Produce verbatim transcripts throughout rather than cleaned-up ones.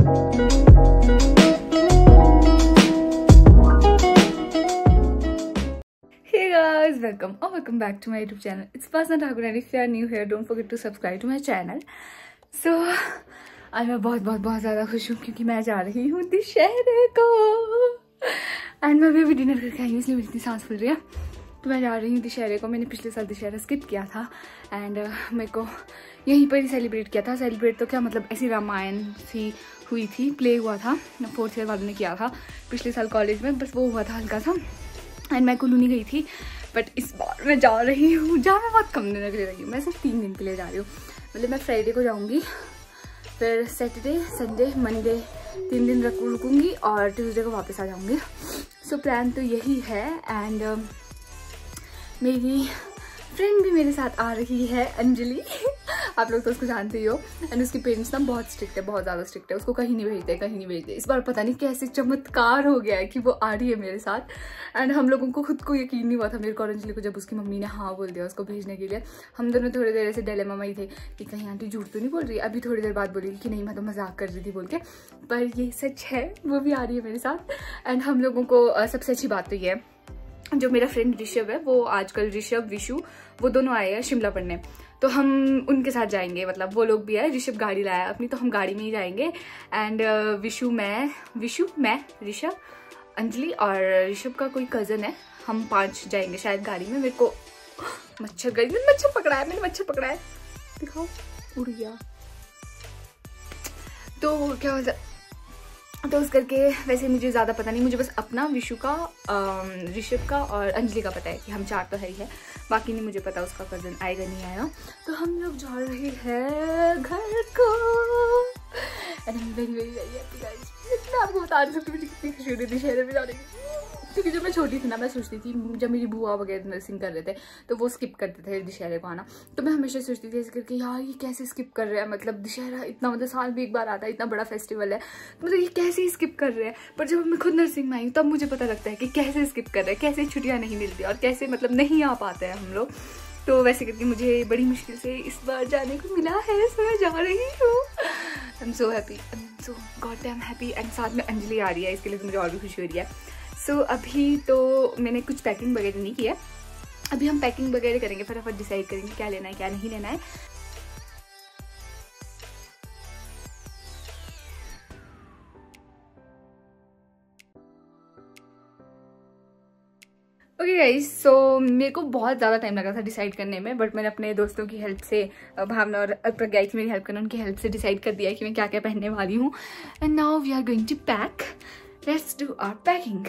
Welcome or welcome back to my YouTube channel. It's Upasana Thakur and if you are new here, don't forget to subscribe to my channel. So आज मैं बहुत बहुत बहुत ज़्यादा खुश हूँ क्योंकि मैं जा रही हूँ दशहरे को एंड मैं अभी भी डिनर करके आई हूँ इसलिए मेरी इतनी सांस फूल रही है। तो मैं जा रही हूँ दशहरे को। मैंने पिछले साल दशहरा स्किप किया था एंड uh, मेरे को यहीं पर ही सेलिब्रेट किया था। सेलिब्रेट तो क्या मतलब ऐसी रामायण सी हुई थी, प्ले हुआ था, फोर्थ ईयर वालों ने किया था पिछले साल कॉलेज में, बस वो हुआ था हल्का सा एंड मैं कुल्लू नहीं गई थी। बट इस बार मैं जा रही हूँ, जहाँ मैं बहुत कम दिन के लिए रही हूँ, मैं सिर्फ तीन दिन के लिए जा रही हूँ। मतलब मैं फ्राइडे को जाऊँगी, फिर सैटरडे संडे मंडे तीन दिन रुक रुकूँगी और ट्यूसडे को वापस आ जाऊँगी। सो प्लान तो यही है एंड uh, मेरी फ्रेंड भी मेरे साथ आ रही है, अंजलि आप लोग तो उसको जानते ही हो। एंड उसके पेरेंट्स ना बहुत स्ट्रिक्ट है, बहुत ज़्यादा स्ट्रिक्ट है, उसको कहीं नहीं भेजते कहीं नहीं भेजते। इस बार पता नहीं कैसे चमत्कार हो गया है कि वो आ रही है मेरे साथ एंड हम लोगों को खुद को यकीन नहीं हुआ था, मेरे को और अंजलि को, जब उसकी मम्मी ने हाँ बोल दिया उसको भेजने के लिए। हम दोनों थोड़ी देर ऐसे डिलेमा में ही थे कि कहीं आंटी झूठ तो नहीं बोल रही। अभी थोड़ी देर बाद बोलेगी कि नहीं मैं तो मजाक कर रही थी बोल के, पर ये सच है, वो भी आ रही है मेरे साथ। एंड हम लोगों को सबसे अच्छी बात तो ये है, जो मेरा फ्रेंड ऋषभ है वो आजकल, ऋषभ विशु वो दोनों आए हैं शिमला पढ़ने, तो हम उनके साथ जाएंगे। मतलब वो लोग भी है, ऋषभ गाड़ी लाया अपनी, तो हम गाड़ी में ही जाएंगे। एंड विशु मैं विशु मैं ऋषभ अंजलि और ऋषभ का कोई कज़न है, हम पांच जाएंगे शायद गाड़ी में। मेरे को मच्छर गई, मैंने मच्छर पकड़ा है, मैंने मच्छर पकड़ा है, दिखाओ उड़ गया। तो क्या हो तो उस करके वैसे मुझे ज़्यादा पता नहीं, मुझे बस अपना, विशु का, ऋषभ का और अंजलि का पता है कि हम चार तो है ही है, बाकी नहीं मुझे पता उसका कज़न आएगा नहीं आएगा। तो हम लोग जा रहे हैं घर को and very very very happy guys. मैं आपको बता रही सकती हूँ मुझे कितनी खुशी हो रही थी शहर में जाने की, क्योंकि जब मैं छोटी थी ना मैं सोचती थी, जब मेरी बुआ वगैरह नर्सिंग कर रहे थे तो वो स्किप करते थे दशहरे को आना, तो मैं हमेशा सोचती थी ऐसे करके यार ये कैसे स्किप कर रहे हैं, मतलब दशहरा इतना, मतलब साल में एक बार आता है, इतना बड़ा फेस्टिवल है, मतलब ये कैसे स्किप कर रहे हैं। पर जब मैं खुद नर्सिंग में आई तब मुझे पता लगता है कि कैसे स्किप कर रहे हैं, कैसे छुट्टियाँ नहीं मिलती और कैसे मतलब नहीं आ पाते हैं हम लोग। तो वैसे करके मुझे बड़ी मुश्किल से इस बार जाने को मिला है, सो मैं जा रही हूँ। I am so happy, I am so god damn happy. And साथ में अंजलि आ रही है, इसके लिए तो मुझे और भी खुशी हो रही है। सो so, अभी तो मैंने कुछ पैकिंग वगैरह नहीं किया, अभी हम पैकिंग वगैरह करेंगे, फटाफट डिसाइड करेंगे क्या लेना है क्या नहीं लेना है। ओके गाइस, सो मेरे को बहुत ज़्यादा टाइम लगा था डिसाइड करने में, बट मैंने अपने दोस्तों की हेल्प से, भावना और प्रज्ञा थी मेरी हेल्प करना, उनकी हेल्प से डिसाइड कर दिया कि मैं क्या क्या पहनने वाली हूँ। And now we are going to pack, let's do our packing.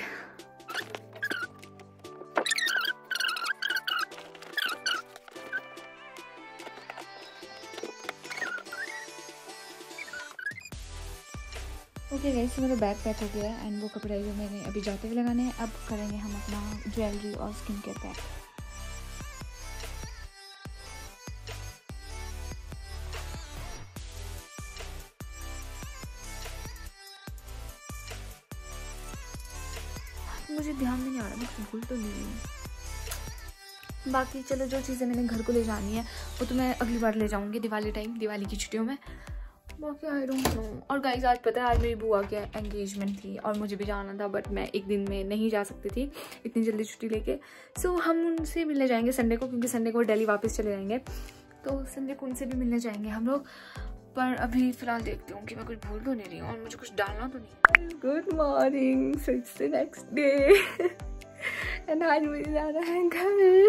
Okay guys, मेरा बैग पैक हो गया है एंड वो कपड़े जो मैंने अभी जाते हुए लगाने हैं। अब करेंगे हम अपना ज्वेलरी और स्किन केयर पैक। मुझे ध्यान में नहीं आ रहा, मैं भूल तो नहीं हूँ। बाकी चलो, जो चीज़ें मैंने घर को ले जानी है वो तो मैं अगली बार ले जाऊँगी दिवाली टाइम, दिवाली की छुट्टियों में। बाकी आई डोंट नो। और गाइस आज पता है, आज मेरी बुआ की एंगेजमेंट थी और मुझे भी जाना था, बट मैं एक दिन में नहीं जा सकती थी इतनी जल्दी छुट्टी लेके। सो so, हम उनसे मिलने जाएंगे संडे को, क्योंकि संडे को दिल्ली वापस चले जाएंगे, तो संडे को उनसे भी मिलने जाएंगे हम लोग। पर अभी फिलहाल देखती हूँ कि मैं कुछ भूल तो नहीं रही हूँ और मुझे कुछ डालना तो नहीं। Good morning, so it's the next day and आज मुझे जाना है घर।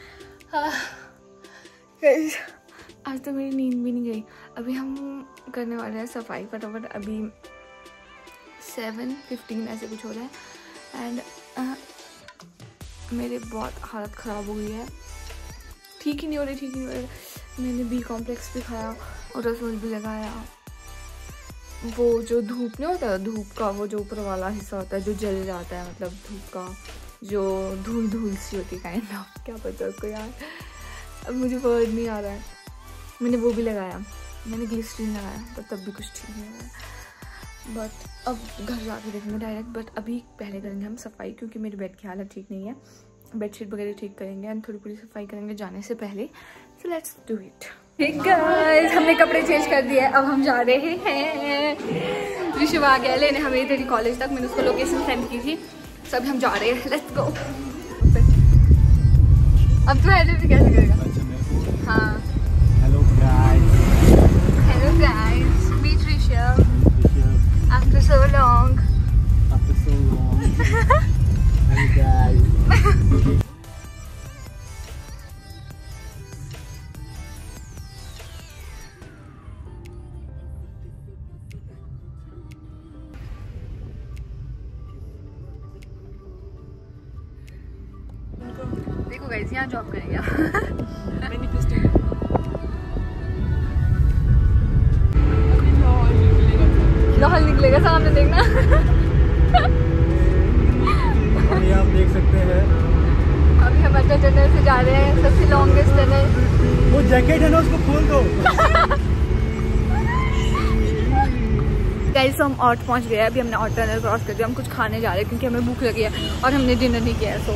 आज तो मेरी नींद भी नहीं गई। अभी हम करने वाले हैं सफाई फटाफट, अभी सेवन फिफ्टीन ऐसे कुछ हो रहा है एंड uh, मेरे बहुत हालत ख़राब हो गई है, ठीक ही नहीं हो रही ठीक ही नहीं हो रही। मैंने बी कॉम्प्लेक्स भी खाया और रसोई भी लगाया, वो जो धूप नहीं होता, धूप का वो जो ऊपर वाला हिस्सा होता है जो जल जाता है, मतलब धूप का जो धूल धूल सी होती है, काइंड ऑफ, क्या पता उसको यार, अब मुझे वर्ड नहीं आ रहा है। मैंने वो भी लगाया, मैंने ग्लिसरीन लगाया, पर तब भी कुछ ठीक नहीं लगा। बट अब घर जाके देखेंगे डायरेक्ट, बट अभी पहले करेंगे हम सफाई, क्योंकि मेरी बेड की हालत ठीक नहीं है। बेडशीट वगैरह ठीक करेंगे एंड थोड़ी पूरी सफाई करेंगे जाने से पहले। So let's do it. Hey guys, हमने कपड़े चेंज कर दिए, अब हम जा रहे हैं ऋषभ आ गया लेने हमें तेरी कॉलेज तक। मैंने उसको लोकेशन सेंड की थी। सब हम जा रहे हैं, लेट्स गो। अब तो हेलो भी कैसे करेगा? हाँ hello guys, hello guys, meet Rishabh after so long. After so long. Hello guys. देखो गाइस यहाँ जॉब करेंगे। लाहौल निकलेगा सामने देखना। और ये आप देख सकते हैं अभी हम अटल टनल से जा रहे हैं, सबसे लॉन्गेस्ट टनल। वो जैकेट है ना उसको खोल दो। गाइस हम ऑट पहुंच गए। अभी हमने ऑट टनल क्रॉस कर दिया। हम कुछ खाने जा रहे हैं क्योंकि हमें भूख लगी है और हमने डिनर नहीं किया है। सो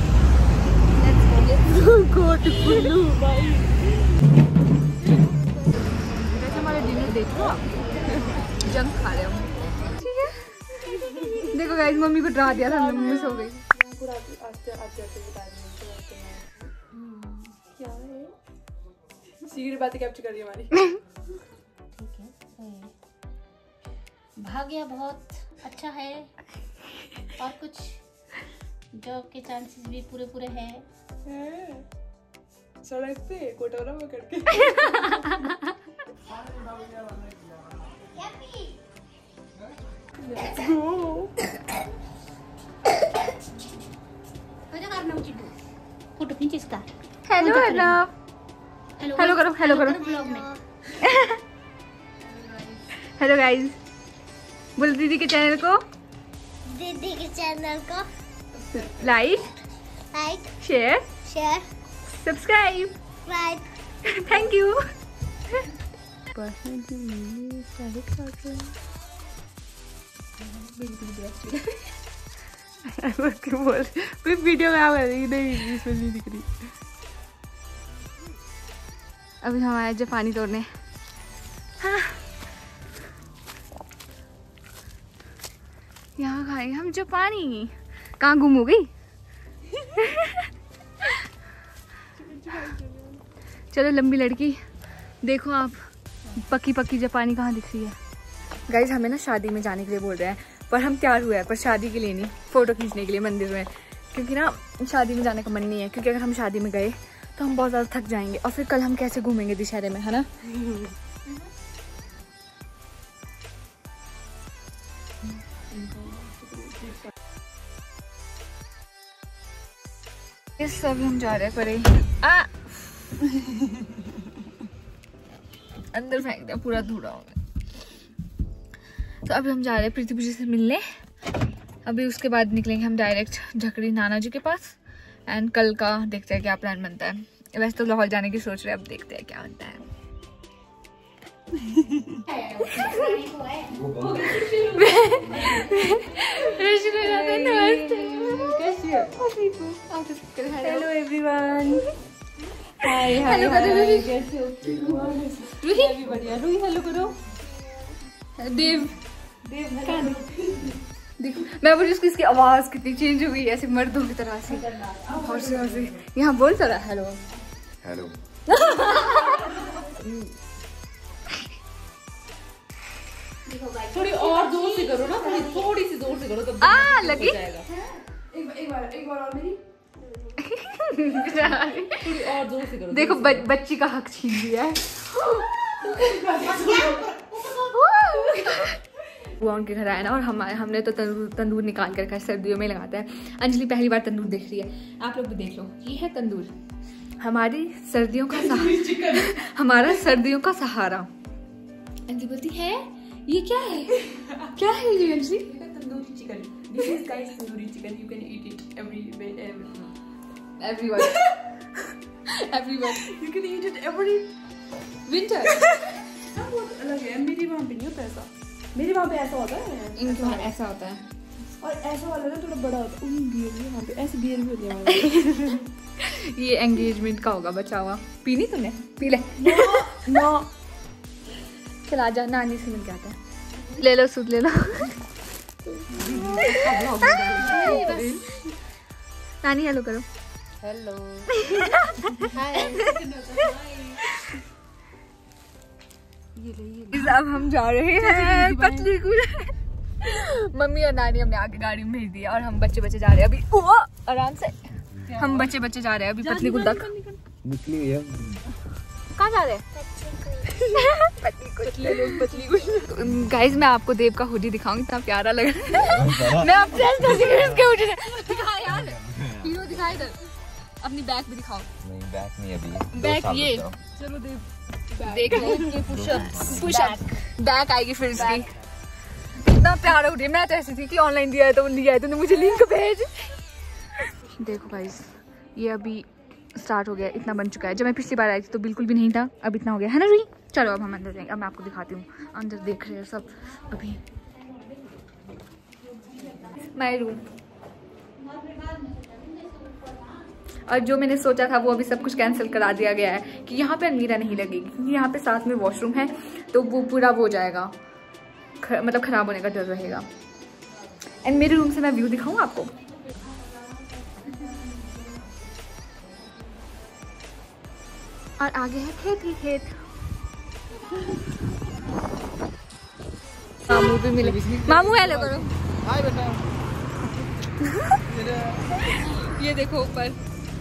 हमारा डिनर देखो, जंक खा रहे हम। ठीक है देखो गाइस मम्मी को डरा दिया था, मम्मी सो गई। सीक्रेट बातें कैप्चर कर रही है हमारी। भाग्य बहुत अच्छा है और कुछ जॉब के चांसेस भी पूरे पूरे हैं। सड़क पे कोटोरा में करके। फोटो खींच इसका। हेलो हेलो हेलो करो, हेलो करो। ब्लॉग में हेलो गाइस, बोल दीदी के चैनल को, दीदी के चैनल को like like share share subscribe. Subscribe. Thank you. बोल कोई वीडियो में आ रही नहीं, इसमें नहीं दिख रही। अभी हम आए जापानी तोड़ने। हाँ यहाँ खाएंगे हम जापानी। कहाँ गुम हो गई? चलो लंबी लड़की देखो आप, पक्की पक्की जापानी कहाँ दिख रही है। गाइज हमें ना शादी में जाने के लिए बोल रहे हैं, पर हम तैयार हुए हैं, पर शादी के लिए नहीं, फोटो खींचने के लिए मंदिर में। क्योंकि ना शादी में जाने का मन नहीं है, क्योंकि अगर हम शादी में गए तो हम बहुत ज़्यादा थक जाएंगे और फिर कल हम कैसे घूमेंगे दशहरे में, है ना। इस अभी हम जा रहे हैं परे। आ अंदर फेंक दिया, पूरा धूड़ा हो गया। तो अभी हम जा रहे हैं प्रीति पूजी से मिलने। अभी उसके बाद निकलेंगे हम डायरेक्ट झकड़ी नाना जी के पास। एंड कल का देखते हैं क्या प्लान बनता है। वैसे तो लाहौल जाने की सोच रहे हैं, अब देखते हैं क्या बनता है। Hello everyone. हाय हेलो करो रूही। कैसे हो? रूही भी बढ़िया। रूही हेलो करो। देव देव देखो, मैं बोली उसकी इसकी आवाज कितनी चेंज हो गई, ऐसे मर्दों की तरह से। और से और से यहाँ बोल तो रहा हेलो हेलो। थोड़ी और जोर से करो ना, थोड़ी थोड़ी सी जोर से करो तब आ लगी। एक एक बार एक बार और मेरी थोड़ी थोड़ी और जोर से करो। देखो ब, बच्ची का हक छीन लिया है। वो उनके घर आया ना, और हम हमने तो तंदूर तंदूर निकाल कर रखा है, सर्दियों में लगाता है। अंजलि पहली बार तंदूर देख रही है, आप लोग भी देख लो। ये है तंदूर, हमारी सर्दियों का सहारा, हमारा सर्दियों का सहारा। अंजलि बोलती है ये क्या है, क्या है ये Anjali? Tandoori chicken. This is guys tandoori chicken. You can eat it every every everyone everyone you can eat it every winter. बहुत अलग है, मेरे वहाँ पे नहीं होता ऐसा। मेरे वहाँ पे ऐसा होता है, इनके वहाँ ऐसा होता है, और ऐसा वाला ना थोड़ा बड़ा होता है। बियर भी वहाँ पे ऐसे बियर भी होती है वहाँ पे। ये एंगेजमेंट का होगा बचा हुआ। पीनी तूने? पी ले। नो चल आजा, नानी से मिल के आता है। ले लो सूट ले लो। नानी हेलो करो। हेलो। अब हम जा रहे हैं पतली गुड़। मम्मी और नानी हमने आगे गाड़ी में भेज दिया और हम बच्चे बच्चे जा रहे हैं अभी। ओ, आराम से हम बच्चे बच्चे जा रहे हैं अभी पतली गुड़ तक। निकली है। कहाँ जा रहे हैं? गाइस मैं आपको देव का हुडी दिखाऊंगी, इतना प्यारा लग रहा है। मैं अब इसके हुडी दिखा यार, हीरो दिखाई इधर। अपनी बैक भी दिखाओ। नहीं बैक नहीं अभी। बैक ये चलो देव देख लो, ये पुशअप पुशअप बैक आएगी फिर इसकी। इतना प्यारा हुडी। मैं तो ऐसी थी कि ऑनलाइन दिया है तो लिया है, तूने मुझे लिंक भेज। देखो गाइस ये अभी स्टार्ट हो गया, इतना बन चुका है। जब मैं पिछली बार आई थी तो बिल्कुल भी नहीं था, अब इतना हो गया है ना रुई। चलो अब हम अंदर जाएंगे। अब मैं आपको दिखाती हूँ अंदर देख रहे हैं सब अभी। My room. और जो मैंने सोचा था वो अभी सब कुछ कैंसिल करा दिया गया है कि यहाँ पे अलमीरा नहीं लगेगी, क्योंकि यहाँ पे साथ में वॉशरूम है तो वो पूरा वो हो जाएगा, ख, मतलब खराब होने का डर रहेगा। एंड मेरे रूम से मैं व्यू दिखाऊँ आपको। और आगे है खेत ही खेत। मामू भी मिले। मामू हेलो करो। हाय बेटा। ये देखो ऊपर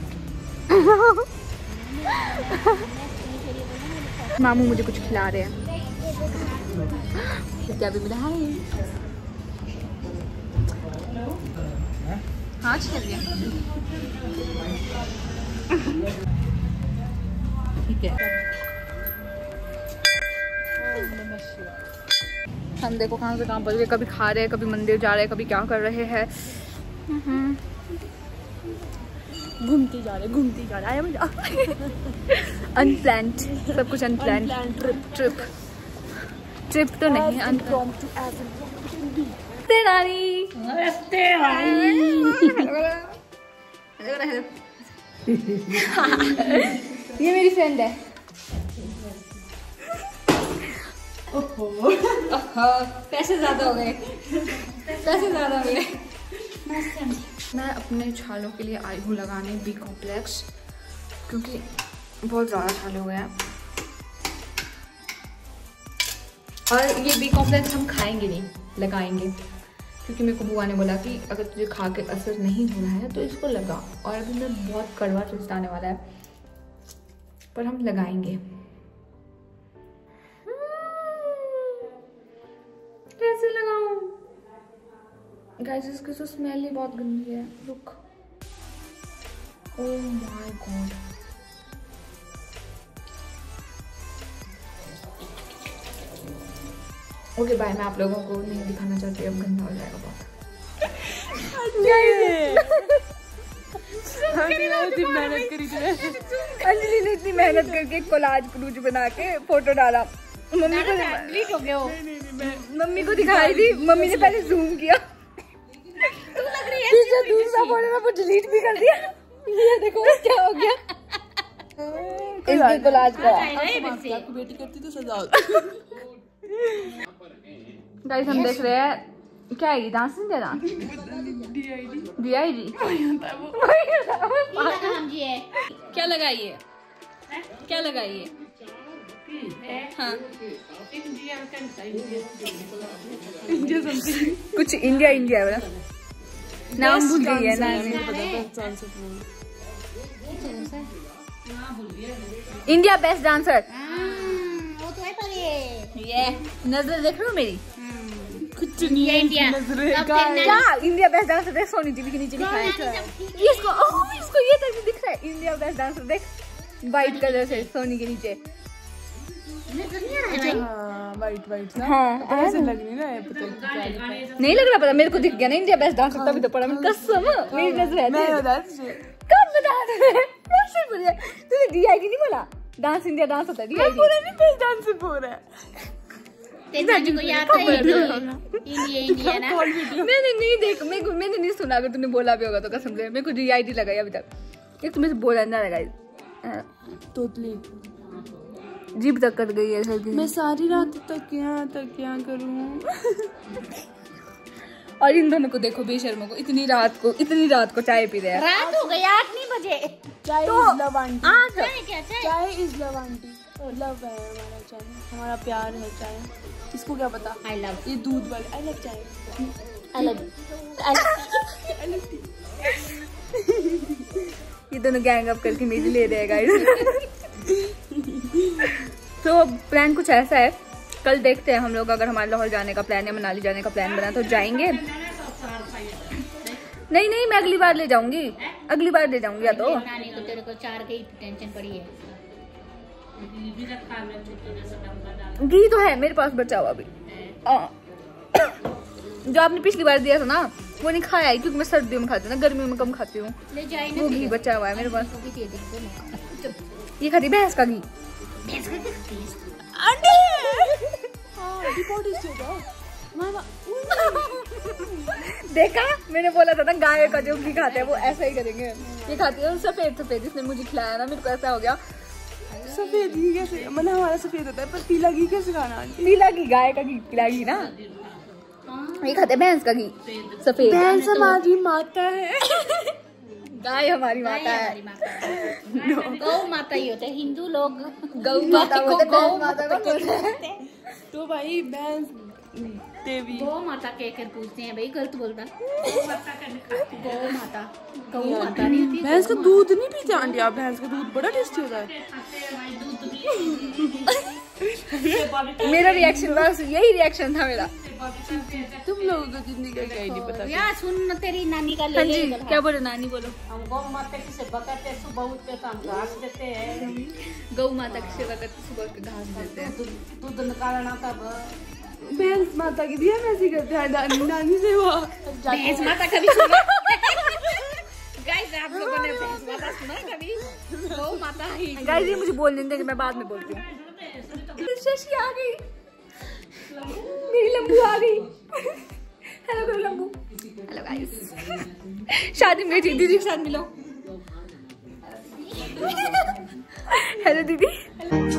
मामू मुझे कुछ खिला रहे हैं। क्या भी मिला है? हाँ चल गया। ठीक है। हम देखो कहाँ से कहाँ पहुँच गए। कभी खा रहे हैं, कभी मंदिर जा रहे हैं, कभी क्या कर रहे हैं। घूमती जा रहे घूमती जा रहा है। अनप्लान्ड सब कुछ। अनप्लान्ड ट्रिप ट्रिप ट्रिप तो नहीं। अनप्लान्ड नानी। ये मेरी फ्रेंड है। पैसे ज्यादा हो गए, पैसे ज्यादा हो गए। मैं अपने छालों के लिए आई हूँ लगाने बी कॉम्प्लेक्स, क्योंकि बहुत ज़्यादा छाले हो गए हैं। और ये बी कॉम्प्लेक्स हम खाएंगे नहीं, लगाएंगे, क्योंकि मेरे को बुआ ने बोला कि अगर तुझे खा के असर नहीं हो रहा है तो इसको लगा। और अभी मैं बहुत कड़वा टेस्ट आने वाला है, पर हम लगाएंगे। कैसे लगाऊं? गाइस इसकी तो स्मेल ही बहुत गंदी है। Look, oh my god. Okay bye, मैं आप लोगों को नहीं दिखाना चाहती, अब गंदा हो जाएगा बहुत। मेहनत करी थी अंजलि ने इतनी मेहनत करके कोलाज क्रूज बना के फोटो डाला। मम्मी को डिलीट हो गया वो। मम्मी को दिखाई थी, मम्मी ने पहले जूम किया, पीछे दूसरा फोटो में वो डिलीट भी कर दिया। ये देखो क्या हो गया। इसकी कोलाज का बेटी करती तो सजा। गाइस हम देख रहे हैं क्या है, डांस नहीं दे डांस डी आई डी क्या लगाइए, क्या लगाइए। हाँ कुछ इंडिया इंडिया वाला नाम भूल गई है ना। India best dancer. वो तो है पर ये ये नजर देख रहे हो मेरी? कुछ नहीं है इंडिया क्या इंडिया बेस्ट डांसर देख, सोनी टीवी के नीचे लिखा है। इसको ओह इसको ये तक दिख रहा है इंडिया बेस्ट डांसर देख, व्हाइट कलर से सोनी के नीचे। हाँ वाइट वाइट सा। हाँ ऐसे लग नहीं रहा है, पता नहीं क्या लिखा है। नहीं लग रहा, पता मेरे को दिख गया ना इंडिया बेस्ट डांसर, तभी तो पढ़ा मैंने। कसम मेरी नजर है। मैं बता तुझे कब बता दे, कैसे बोलिए तूने डीआईडी नहीं बोला? डांस इंडिया डांस होता है डीआईडी। पूरा नहीं बेस्ट डांसर बोल रहा है। तेरे को याद था इंडिया इंडिया ना। मैंने नहीं देख, मेरे को मैंने नहीं सुना। अगर तूने बोला भी होगा तो कसम से मेरे को डीआईडी लगाई अभी तक। एक तुम्हें बोला ना लगाई तोतली जीभ तक कट गई है सर की। मैं सारी रात तक क्या तक क्या करूँ। और इन दोनों को देखो बेशर्मों को, इतनी रात को इतनी रात को चाय पी रहे हैं। रात हो गई आठ नहीं बजे। चाय तो इज लव आंटी। चाय क्या चाय? चाय इज लव आंटी। लव है हमारा चाय, हमारा प्यार है चाय। इसको क्या पता। आई लव ये दूध वाले I love chai. I love I love tea. ये दोनों गैंग अप करके मेरी ले रहे हैं गाइस। तो प्लान कुछ ऐसा है, कल देखते हैं हम लोग, अगर हमारे लाहौर जाने का प्लान या मनाली जाने का प्लान बना तो जाएंगे। नहीं नहीं मैं अगली बार ले जाऊंगी, अगली बार ले जाऊंगी या तो। नानी को तेरे को चार की टेंशन पड़ी है। घी तो है मेरे पास बचा हुआ अभी, जो आपने पिछली बार दिया था ना वो नहीं खाया है, क्योंकि मैं सर्दियों में खाती हूँ ना, गर्मियों में कम खाती हूँ। ले जाए ना, वो घी बचा हुआ है मेरे पास। को भी दे दे। ये खाती भैंस का घी। भैंस का क्या खाती है? देखा मैंने बोला था ना गाय का जो घी खाते हैं वो ऐसा ही करेंगे। ये खाती है सफेद सफेद, इसने मुझे खिलाया ना, मेरे को ऐसा हो गया। सफेद घी कैसे, मतलब हमारा सफेद होता है पर पीला घी कैसे खाना। पीला घी, गाय का घी पीला घी ना, ये खाते हैं भैंस का घी सफेद। भैंस हमारी माता है। गाय हमारी माता है। गौ माता ही होते हैं हिंदू लोग। गौ माता को बोलते हैं, गौ भैंस माता को बोलते हैं। तो भाई भैंस देवी गौ माता कह कर पूछते हैं भाई, गलत बोलता। गौ माता गौ माता नहीं होती। भैंस का दूध नहीं पीते आंटी आप? भैंस का दूध बड़ा टेस्टी होता है। मेरा रिएक्शन बस यही रिएक्शन था मेरा। तुम लोगों को जिंदगी का क्या ही नहीं पता। यार सुन तेरी नानी का ले हाँ ले जी इधर। क्या बोलो नानी बोलो। हम गौ माता की सेवा करते हैं, सुबह उठते तो हम घास देते हैं, गौ माता की सेवा करते सुबह के घास देते हैं। दूध दूध निकालना तब भैंस माता की भी हम ऐसी करते हैं, नानी नानी सेवा। भैंस माता कभी सुना? गाइस आप लोगों ने भैंस माता सुना कभी? गौ माता ही। गाइस ये मुझे बोलने देंगे, मैं बाद में बोलती हूँ। शशि आ गई, मेरी लंबू आ गई। हेलो करो लंबू। हेलो गाइस, शादी में गई थी, दीदी के साथ मिलो। हेलो दीदी।